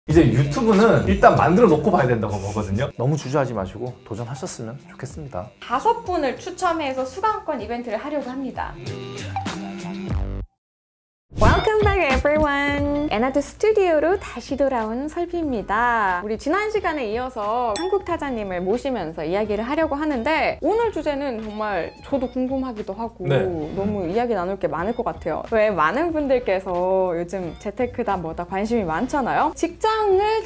이제 유튜브는 일단 만들어 놓고 봐야 된다고 보거든요. 너무 주저하지 마시고 도전하셨으면 좋겠습니다. 5분을 추첨해서 수강권 이벤트를 하려고 합니다. Welcome back everyone! 에나드 스튜디오로 다시 돌아온 설비입니다. 우리 지난 시간에 이어서 한국타자님을 모시면서 이야기를 하려고 하는데 오늘 주제는 정말 저도 궁금하기도 하고 너무 이야기 나눌 게 많을 것 같아요. 왜 많은 분들께서 요즘 재테크다 뭐다 관심이 많잖아요. 직장을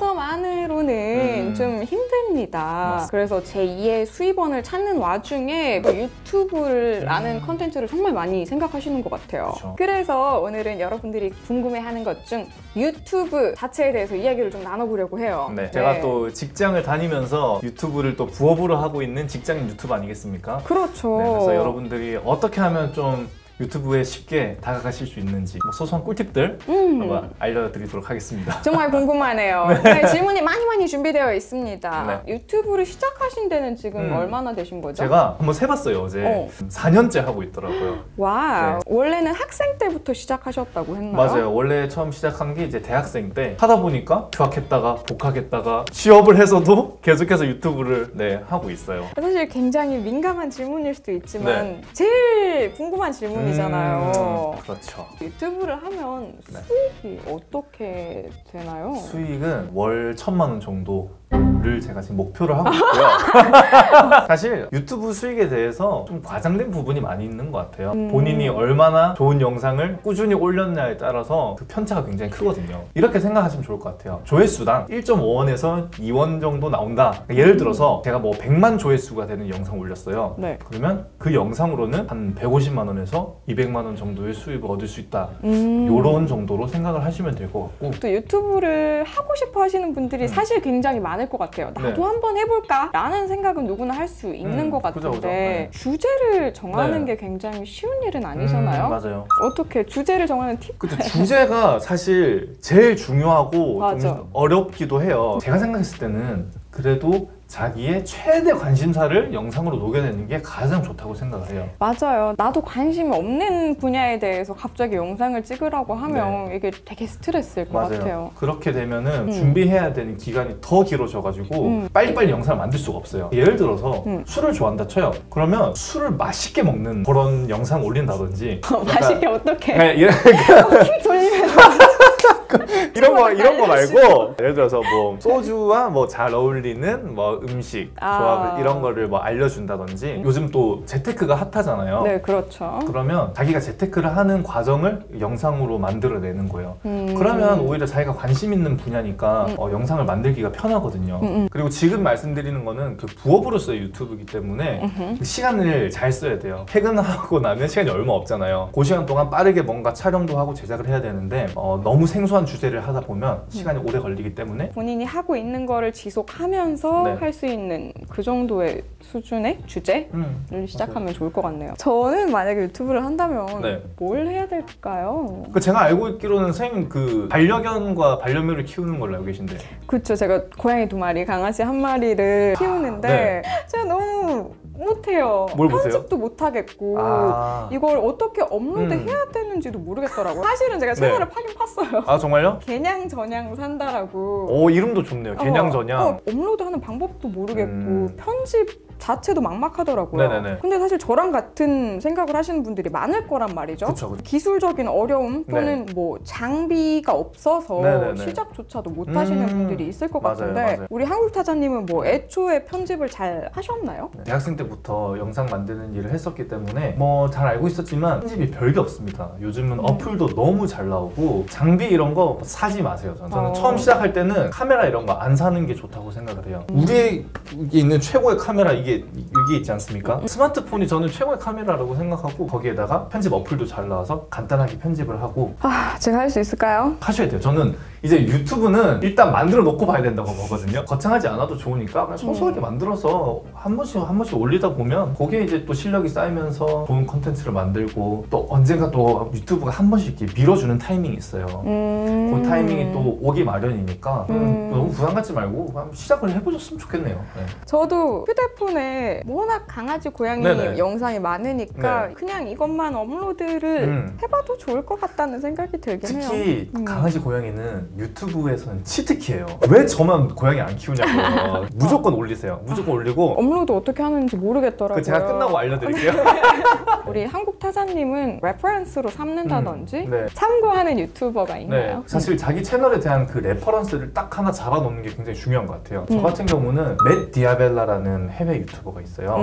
다녀서만으로는 좀 힘듭니다. 그래서 제2의 수입원을 찾는 와중에 유튜브라는 컨텐츠를 정말 많이 생각하시는 것 같아요. 그래서 오늘은 여러분들이 궁금해하는 것 중 유튜브 자체에 대해서 이야기를 좀 나눠보려고 해요. 제가 또 직장을 다니면서 유튜브를 또 부업으로 하고 있는 직장인 유튜브 아니겠습니까? 그렇죠. 그래서 여러분들이 어떻게 하면 좀 유튜브에 쉽게 다가가실 수 있는지 소소한 꿀팁들 한번 알려드리도록 하겠습니다. 정말 궁금하네요. 질문이 많이 준비되어 있습니다. 유튜브를 시작하신 데는 지금 얼마나 되신 거죠? 제가 한번 세봤어요. 어제 4년째 하고 있더라고요. 와, 원래는 학생 때부터 시작하셨다고 했나요? 맞아요. 원래 처음 시작한 게 이제 대학생 때 하다 보니까 휴학했다가 복학했다가 취업을 해서도 계속해서 유튜브를 하고 있어요. 사실 굉장히 민감한 질문일 수도 있지만 제일 궁금한 질문 이잖아요. 그렇죠. 유튜브를 하면 수익이 어떻게 되나요? 수익은 월 1,000만 원 정도를 제가 지금 목표를 하고 있고요. 사실 유튜브 수익에 대해서 좀 과장된 부분이 많이 있는 것 같아요. 본인이 얼마나 좋은 영상을 꾸준히 올렸냐에 따라서 그 편차가 굉장히 크거든요. 이렇게 생각하시면 좋을 것 같아요. 조회수당 1.5원에서 2원 정도 나온다. 예를 들어서 제가 뭐 100만 조회수가 되는 영상 올렸어요. 그러면 그 영상으로는 한 150만 원에서 200만 원 정도의 수입을 얻을 수 있다. 이런 정도로 생각을 하시면 될 것 같고, 또 유튜브를 하고 싶어 하시는 분들이 사실 굉장히 많을 것 같아요. 나도 한번 해볼까? 라는 생각은 누구나 할 수 있는 것 같은데 주제를 정하는 게 굉장히 쉬운 일은 아니잖아요. 맞아요. 어떻게 주제를 정하는 팁? 그쵸, 주제가 사실 제일 중요하고 좀 어렵기도 해요. 제가 생각했을 때는 그래도 자기의 최대 관심사를 영상으로 녹여내는 게 가장 좋다고 생각을 해요. 맞아요. 나도 관심이 없는 분야에 대해서 갑자기 영상을 찍으라고 하면 이게 되게 스트레스일 것 같아요. 그렇게 되면은 준비해야 되는 기간이 더 길어져가지고 빨리빨리 영상을 만들 수가 없어요. 예를 들어서 술을 좋아한다 쳐요. 그러면 술을 맛있게 먹는 그런 영상 올린다든지 맛있게 어떻게? 이런 거 말고 예를 들어서 뭐 소주와 뭐 잘 어울리는 뭐 음식 조합을 이런 거를 뭐 알려준다든지 요즘 또 재테크가 핫하잖아요. 네, 그렇죠. 그러면 자기가 재테크를 하는 과정을 영상으로 만들어내는 거예요. 그러면 오히려 자기가 관심 있는 분야니까 영상을 만들기가 편하거든요. 그리고 지금 말씀드리는 거는 그 부업으로서의 유튜브이기 때문에 그 시간을 잘 써야 돼요. 퇴근하고 나면 시간이 얼마 없잖아요. 그 시간 동안 빠르게 뭔가 촬영도 하고 제작을 해야 되는데 너무 생소한 주제를 하다 보면 시간이 오래 걸리기 때문에 본인이 하고 있는 거를 지속하면서 할 수 있는 그 정도의 수준의 주제를 시작하면 좋을 것 같네요. 저는 만약에 유튜브를 한다면 뭘 해야 될까요? 제가 알고 있기로는 선생님 그 반려견과 반려묘를 키우는 걸로 알고 계신데. 그쵸, 제가 고양이 2마리, 강아지 1마리를 키우는데 제가 너무 못해요. 뭘 보세요? 편집도 못하겠고 이걸 어떻게 업로드해야 되는지도 모르겠더라고요. 사실은 제가 채널을 파긴 팠어요. 아, 정말요? 개냥저냥 산다라고. 오, 이름도 좋네요. 개냥저냥. 업로드하는 방법도 모르겠고 편집 자체도 막막하더라고요. 네네네. 근데 사실 저랑 같은 생각을 하시는 분들이 많을 거란 말이죠. 그쵸. 기술적인 어려움 또는 뭐 장비가 없어서 시작조차도 못 하시는 분들이 있을 것 같은데 우리 한국타자님은 뭐 애초에 편집을 잘 하셨나요? 대학생 때부터 영상 만드는 일을 했었기 때문에 뭐 잘 알고 있었지만 편집이 별게 없습니다. 요즘은 어플도 너무 잘 나오고 장비 이런 거 사지 마세요. 저는 처음 시작할 때는 카메라 이런 거 안 사는 게 좋다고 생각을 해요. 우리에게 있는 최고의 카메라 이게 있지 않습니까? 스마트폰이 저는 최고의 카메라라고 생각하고 거기에다가 편집 어플도 잘 나와서 간단하게 편집을 하고. 제가 할 수 있을까요? 하셔야 돼요. 저는 이제 유튜브는 일단 만들어 놓고 봐야 된다고 보거든요. 거창하지 않아도 좋으니까 그냥 소소하게 만들어서 한 번씩 올리다 보면 거기에 이제 또 실력이 쌓이면서 좋은 컨텐츠를 만들고 또 언젠가 또 유튜브가 한 번씩 이렇게 밀어주는 타이밍이 있어요. 그 타이밍이 또 오기 마련이니까 너무 부담 갖지 말고 시작을 해보셨으면 좋겠네요. 저도 휴대폰에 워낙 강아지 고양이 영상이 많으니까 그냥 이것만 업로드를 해봐도 좋을 것 같다는 생각이 들긴 해요. 특히 강아지 고양이는 유튜브에서는 치트키예요. 왜 저만 고양이 안 키우냐고요. 무조건 올리세요. 무조건 올리고. 업로드 어떻게 하는지 모르겠더라고요. 제가 끝나고 알려드릴게요. 우리 한국 타자님은 레퍼런스로 삼는다든지 네. 참고하는 유튜버가 있나요? 네, 사실 자기 채널에 대한 그 레퍼런스를 딱 하나 잡아놓는 게 굉장히 중요한 것 같아요. 저 같은 경우는 맷 디아벨라라는 해외 유튜버가 있어요.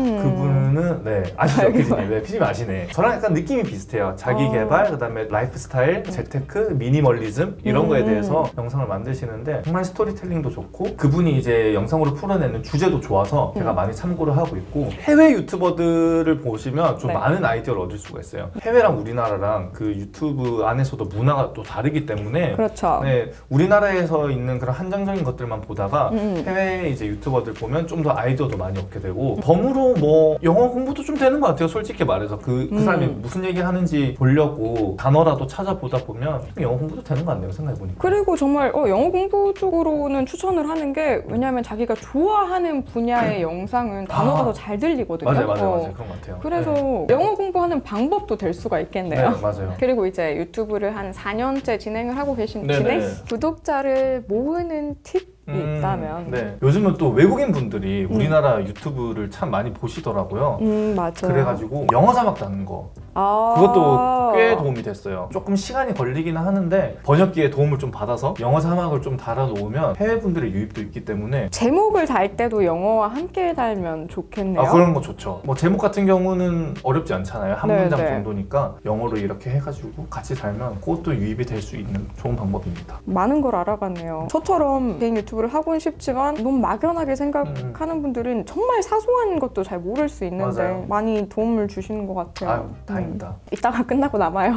그분은 네 아시죠, 피디님? 네, 피디님 아시네. 저랑 약간 느낌이 비슷해요. 자기 개발, 그다음에 라이프 스타일, 재테크, 미니멀리즘 이런 거에 대해서 영상을 만드시는데 정말 스토리텔링도 좋고 그분이 이제 영상으로 풀어내는 주제도 좋아서 제가 많이 참고를 하고 있고 해외 유튜버들을 보시면 좀 네. 많은 아이디어를 얻을 수가 있어요. 해외랑 우리나라랑 그 유튜브 안에서도 문화가 또 다르기 때문에 그렇죠. 네, 우리나라에서 있는 그런 한정적인 것들만 보다가 해외 이제 유튜버들 보면 좀 더 아이디어도 많이 얻게 되고 덤으로 뭐 영어 공부도 좀 되는 것 같아요. 솔직히 말해서 그 사람이 무슨 얘기 하는지 보려고 단어라도 찾아보다 보면 영어 공부도 되는 것 같네요. 생각해보니까. 그리고 정말 영어 공부 쪽으로는 추천을 하는 게 왜냐하면 자기가 좋아하는 분야의 영상은 단어가 더 잘 들리거든요. 맞아요. 그런 것 같아요. 그래서 네. 영어 공부하는 방법도 될 수가 있겠네요. 네, 맞아요. 그리고 이제 유튜브를 한 4년째 진행을 하고 계신 네네. 구독자를 모으는 팁이 있다면 네. 요즘은 또 외국인 분들이 우리나라 유튜브를 참 많이 보시더라고요. 맞아요. 그래가지고 영어 자막 다는 거 아 그것도 꽤 도움이 됐어요. 조금 시간이 걸리기는 하는데 번역기에 도움을 좀 받아서 영어 자막을 좀 달아놓으면 해외분들의 유입도 있기 때문에 제목을 달 때도 영어와 함께 달면 좋겠네요. 그런 거 좋죠. 뭐 제목 같은 경우는 어렵지 않잖아요. 한 네, 문장 네. 정도니까 영어로 이렇게 해가지고 같이 달면 그것도 유입이 될 수 있는 좋은 방법입니다. 많은 걸 알아갔네요. 저처럼 개인 유튜브를 하고는 싶지만 너무 막연하게 생각하는 분들은 정말 사소한 것도 잘 모를 수 있는데 맞아요. 많이 도움을 주시는 것 같아요. 아유, 다행입니다. 이따가 끝나고 남아요.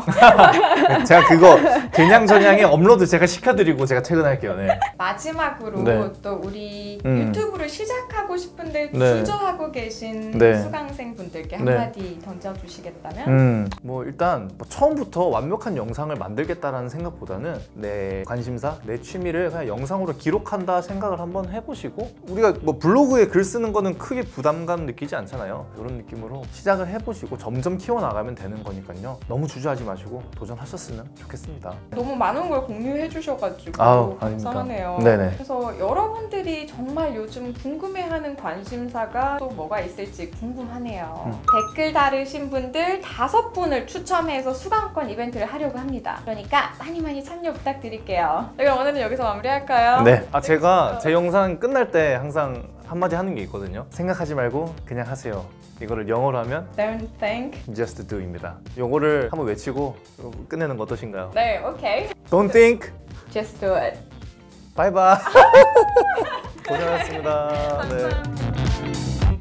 제가 그거 된양전양에 업로드 제가 시켜드리고 제가 퇴근할게요. 네. 마지막으로 네. 또 우리 음. 유튜브를 시작하고 싶은데 네. 주저하고 계신 네. 수강생분들께 네. 한마디 던져주시겠다면? 뭐 일단 뭐 처음부터 완벽한 영상을 만들겠다라는 생각보다는 내 관심사, 내 취미를 그냥 영상으로 기록한다 생각을 한번 해보시고 우리가 뭐 블로그에 글 쓰는 거는 크게 부담감 느끼지 않잖아요. 이런 느낌으로 시작을 해보시고 점점 키워나가면 되는 거니까요. 너무 주저하지 마시고 도전하셨으면 좋겠습니다. 너무 많은 걸 공유해 주셔가지고 아우, 아닙니다. 감사하네요. 네네. 그래서 여러분들이 정말 요즘 궁금해하는 관심사가 또 뭐가 있을지 궁금하네요. 댓글 달으신 분들 5분을 추첨해서 수강권 이벤트를 하려고 합니다. 그러니까 많이 참여 부탁드릴게요. 그럼 오늘은 여기서 마무리할까요? 네. 제가 제 영상 끝날 때 항상 한마디 하는 게 있거든요. 생각하지 말고 그냥 하세요. 이거를 영어로 하면 Don't think. just do입니다. 요거를 한번 외치고 끝내는 거 어떠신가요? 네, 오케이. Don't think. Just do it. 바이바이. 고생하셨습니다. 네. 감사합니다.